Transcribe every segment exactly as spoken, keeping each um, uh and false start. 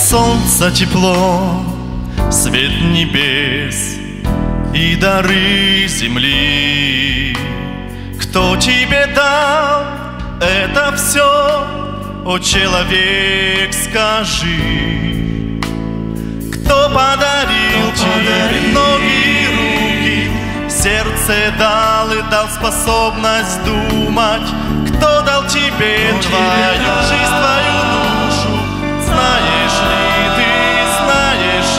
Солнце, тепло, свет небес и дары земли. Кто тебе дал это все, о человек, скажи? Кто подарил Кто тебе подарил? ноги и руки, сердце дал и дал способность думать? Кто дал тебе Кто твою тебе жизнь, твою душу? Знаешь ли ты, знаешь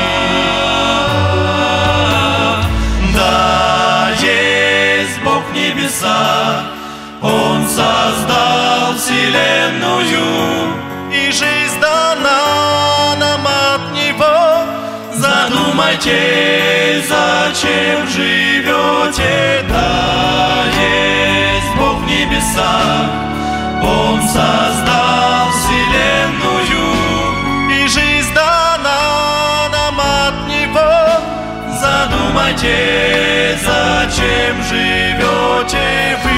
ли? Да, есть Бог в небесах, Он создал вселенную, и жизнь дана нам от Него. Задумайтесь, зачем живете? Да, есть Бог в небесах, Он создал вселенную, и жизнь дана нам от Него. Задумайтесь, зачем живете вы?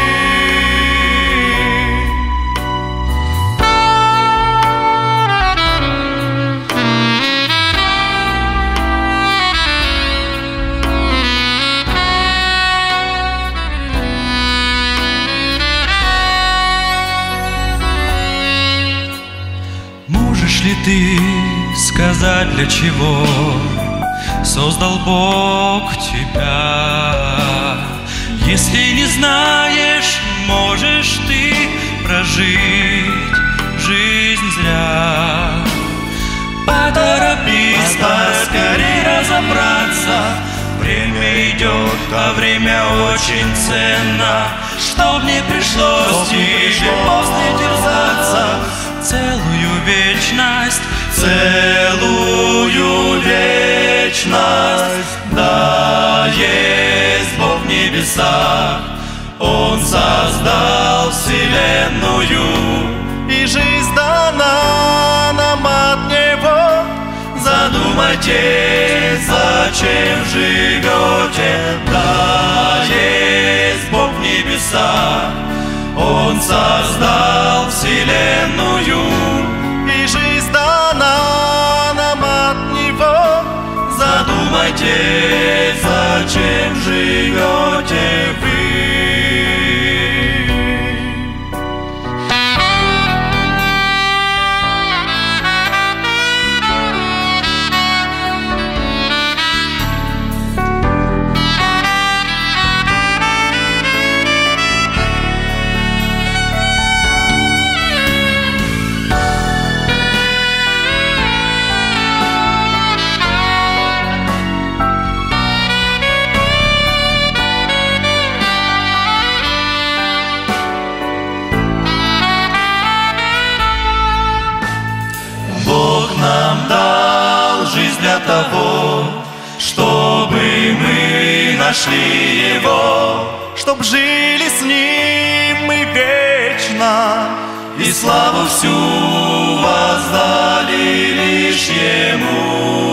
Можешь ли ты сказать, для чего создал Бог тебя? Если не знаешь, можешь ты прожить жизнь зря. Поторопись, поскорей разобраться, время идет, а время очень ценно. Чтоб не пришлось тебе после терзаться целую вечность, целую вечность. Да, есть Бог в небесах, Он создал вселенную, и жизнь дана нам от Него. Задумайтесь, зачем живете? Да, есть Бог в небесах, Он создал вселенную, и жизнь дана нам от Него. Задумайтесь, зачем живете вы? Жизнь для того, чтобы мы нашли Его, чтоб жили с Ним мы вечно, и славу всю воздали лишь Ему.